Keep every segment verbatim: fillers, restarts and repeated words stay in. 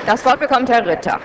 Das Wort bekommt Herr Ritter.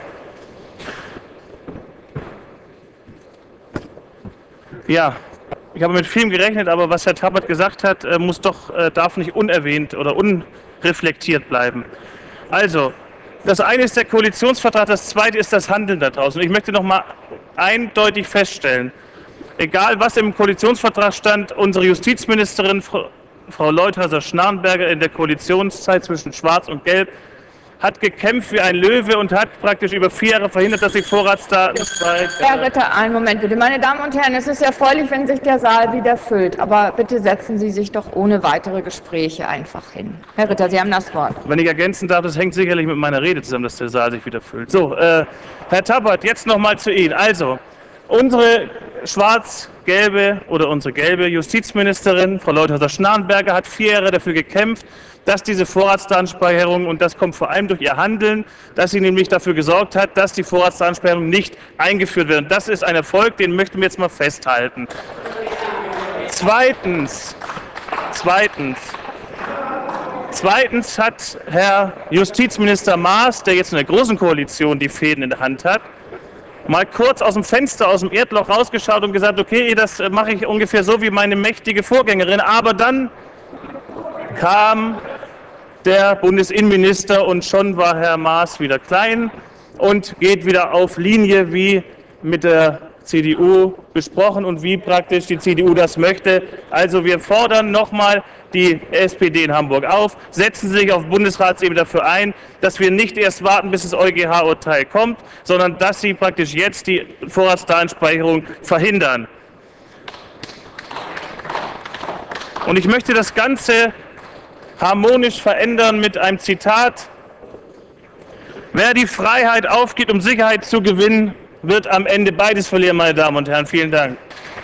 Ja, ich habe mit vielem gerechnet, aber was Herr Tappert gesagt hat, muss doch, darf nicht unerwähnt oder unreflektiert bleiben. Also, das eine ist der Koalitionsvertrag, das zweite ist das Handeln da draußen. Ich möchte noch mal eindeutig feststellen, egal was im Koalitionsvertrag stand, unsere Justizministerin, Frau Leuthäuser-Schnarrenberger, in der Koalitionszeit zwischen Schwarz und Gelb, hat gekämpft wie ein Löwe und hat praktisch über vier Jahre verhindert, dass die Vorratsdaten... Herr Ritter, einen Moment bitte. Meine Damen und Herren, es ist erfreulich, wenn sich der Saal wieder füllt, aber bitte setzen Sie sich doch ohne weitere Gespräche einfach hin. Herr Ritter, Sie haben das Wort. Wenn ich ergänzen darf, das hängt sicherlich mit meiner Rede zusammen, dass der Saal sich wieder füllt. So, äh, Herr Tappert, jetzt noch mal zu Ihnen. Also, unsere schwarz-gelbe oder unsere gelbe Justizministerin, Frau Leuthäuser-Schnarrenberger, hat vier Jahre dafür gekämpft, dass diese Vorratsdatenspeicherung, und das kommt vor allem durch ihr Handeln, dass sie nämlich dafür gesorgt hat, dass die Vorratsdatenspeicherung nicht eingeführt wird. Und das ist ein Erfolg, den möchten wir jetzt mal festhalten. Zweitens, zweitens, zweitens hat Herr Justizminister Maas, der jetzt in der Großen Koalition die Fäden in der Hand hat, mal kurz aus dem Fenster, aus dem Erdloch rausgeschaut und gesagt, okay, das mache ich ungefähr so wie meine mächtige Vorgängerin, aber dann kam der Bundesinnenminister und schon war Herr Maas wieder klein und geht wieder auf Linie, wie mit der C D U besprochen und wie praktisch die C D U das möchte. Also wir fordern nochmal die S P D in Hamburg auf, setzen Sie sich auf Bundesratsebene dafür ein, dass wir nicht erst warten, bis das EuGH-Urteil kommt, sondern dass Sie praktisch jetzt die Vorratsdatenspeicherung verhindern. Und ich möchte das Ganze harmonisch verändern mit einem Zitat: Wer die Freiheit aufgibt, um Sicherheit zu gewinnen, wird am Ende beides verlieren, meine Damen und Herren. Vielen Dank.